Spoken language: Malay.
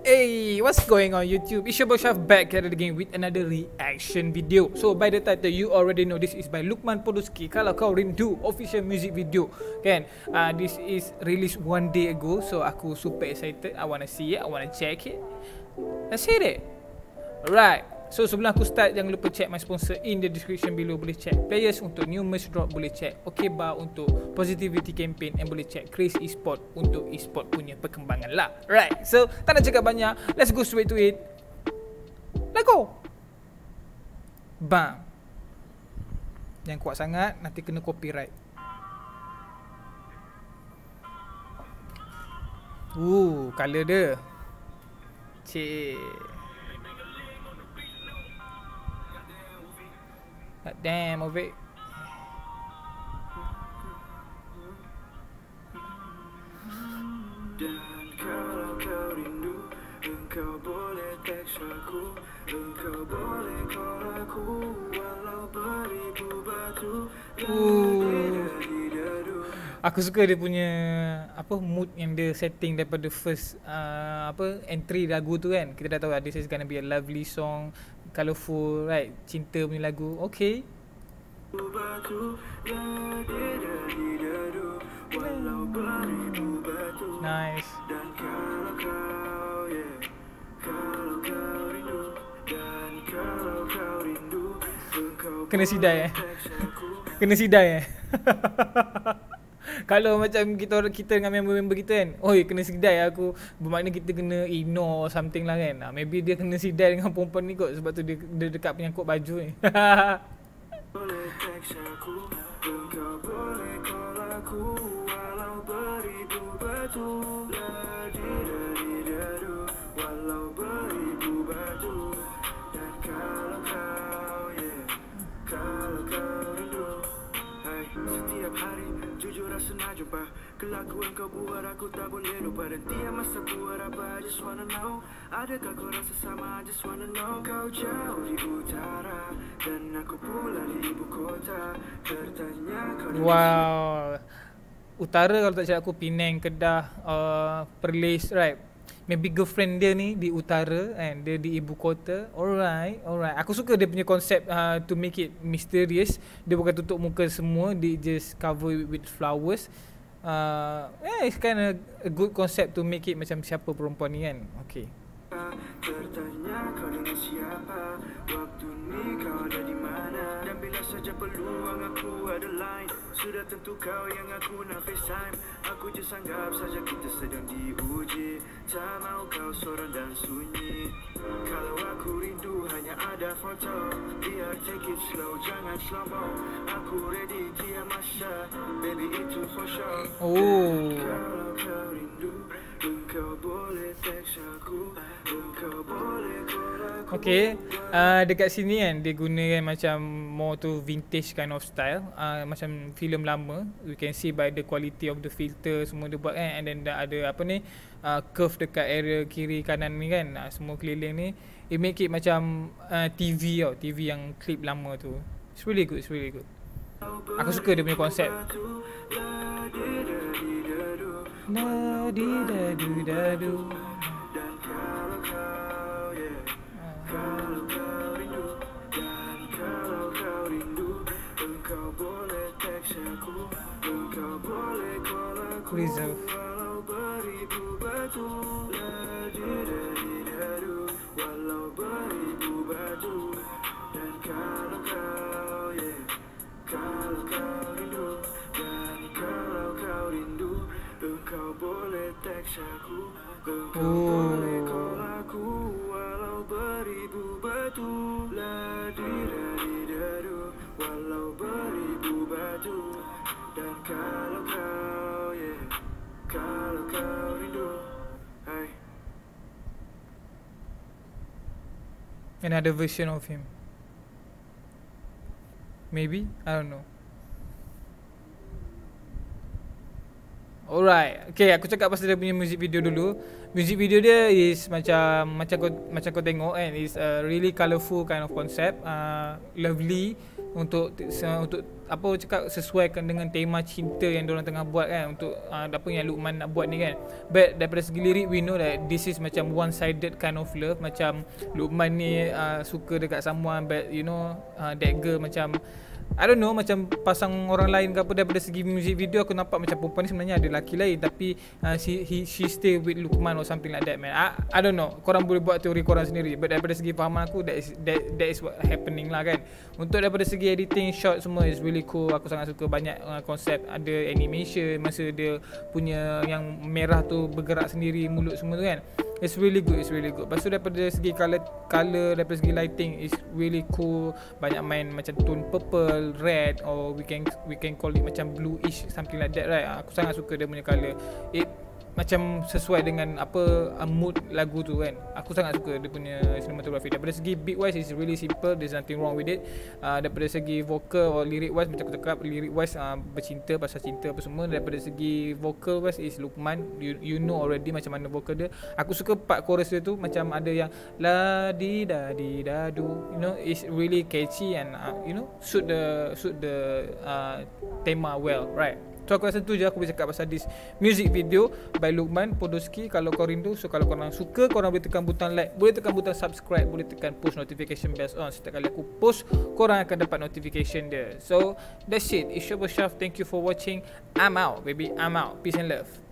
Hey, what's going on YouTube? It's your boy Shaf back here again with another reaction video. So by the title you already know this is by Lukman Poluski. Kalau kau rindu official music video, kan? This is released 1 day ago. So aku super excited. I wanna see it. I wanna check it. Let's hit it. Alright. So sebelum aku start, jangan lupa check my sponsor in the description below. Boleh check Players untuk new merch drop, boleh check OK Bar untuk positivity campaign, and boleh check Chris Esport untuk esport punya perkembangan lah. Right, so tak nak cakap banyak, let's go straight to it. Let's go. Bam. Jangan kuat sangat, nanti kena copyright. Colour dia. Cik. Damn, of it. Dan kalau kau rindu, engkau boleh teks aku, engkau boleh call aku, walau beribu batu. Aku suka dia punya mood yang dia setting daripada first entry lagu tu kan. Kita dah tahu this is gonna be a lovely song, colourful, right? Cinta punya lagu. Okay. Nice. Kena sidai Kena sidai Kalau macam kita dengan member-member kita kan, oi kena sidai aku, bermakna kita kena ignore or something lah kan. Maybe dia kena sidai dengan perempuan ni kot, sebab tu dia dekat penyangkut baju ni. Boleh teks aku, engkau boleh call aku, walau beribu batu, walau beribu batu. Dan kalau kau, kalau kau rindu, setiap hari jujur rasa nak jumpa, kelakuan kau buat aku tak boleh lupa. Dan tiap masa buat apa, I just wanna know, adakah kau rasa sama, I just wanna know. Kau jauh di utara dan aku pula di ibu kota, tertanya kau. Wow. Utara kalau tak silap aku Penang, Kedah, Perlis, right? Maybe girlfriend dia ni di utara and dia di ibu kota. Alright. Aku suka dia punya konsep to make it mysterious. Dia bukan tutup muka semua, dia just cover with flowers. It's kind of a good concept to make it macam siapa perempuan ni kan. Okay. Bertanya kau dengan siapa, waktu ni kau ada di mana, dan bila saja peluang aku ada line, sudah tentu kau yang aku nak FaceTime. Aku just anggap saja kita sedang diuji, tak mau kau sorang dan sunyi. Kalau aku rindu hanya ada foto, biar take it slow, jangan slow mo. Aku ready tiap masa, baby itu for sure. Kalau kau rindu, engkau boleh teks aku, engkau boleh call aku. Okay, dekat sini kan dia gunakan macam more to vintage kind of style, macam filem lama. We can see by the quality of the filter semua dia buat kan. And then ada curve dekat area kiri kanan ni kan, semua keliling ni. It make it macam TV tau, TV yang clip lama tu. It's really good. Aku suka dia punya konsep. Na-di-da-du-da-du. Dan kalau kau, kalau kau rindu, dan kalau kau rindu, engkau boleh teks aku, engkau boleh call aku, walau beribu batu, na-di-da-di-da-du, walau beribu batu. Dan kalau kau, kalau kau rindu, dan kalau kau rindu, engkau boleh teks aku, engkau boleh call aku, walau beribu batu, la-di-da-di-da-du, walau beribu batu. Dan kalau kau, kalau kau rindu, hey. Another version of him. Maybe, I don't know. Alright, okay, aku cakap pasal dia punya music video dulu. Music video dia is macam kau tengok kan, is a really colourful kind of concept, lovely, untuk apa cakap, sesuaikan dengan tema cinta yang diorang tengah buat kan, untuk apa yang Luqman nak buat ni kan. But daripada segi lirik, we know that this is macam one sided kind of love. Macam Luqman ni suka dekat someone, but you know that girl macam I don't know, macam pasang orang lain ke apa. Daripada segi music video aku nampak macam perempuan ni sebenarnya ada lelaki lain, tapi she stay with Luqman or something like that, man. I don't know, korang boleh buat teori korang sendiri, but daripada segi fahaman aku, that is what happening lah kan. Untuk daripada segi editing, shot semua is really cool. Aku sangat suka banyak konsep, ada animation masa dia punya yang merah tu bergerak sendiri, mulut semua tu kan. It's really good, it's really good. Lepas tu daripada segi color, daripada segi lighting is really cool. Banyak main macam tone purple, red, or we can call it macam bluish, something like that, right? Aku sangat suka dia punya color. It macam sesuai dengan apa mood lagu tu kan. Aku sangat suka dia punya cinematography. Daripada segi beat wise is really simple, there's nothing wrong with it. Daripada segi vocal or lyric wise, macam aku cakap, lyric wise bercinta, pasal cinta apa semua. Daripada segi vocal wise is Luqman, you know already macam mana vocal dia. Aku suka part chorus dia tu, macam ada yang la di da du, you know, it's really catchy and you know, suit the tema well, right? So aku rasa tu je aku boleh cakap pasal this music video by Luqman Podolski. Kalau kau rindu, so kalau korang suka, korang boleh tekan butang like, boleh tekan butang subscribe, boleh tekan push notification bell on. Setiap kali aku post, korang akan dapat notification dia. So that's it, it's Syaf. Thank you for watching. I'm out baby, I'm out. Peace and love.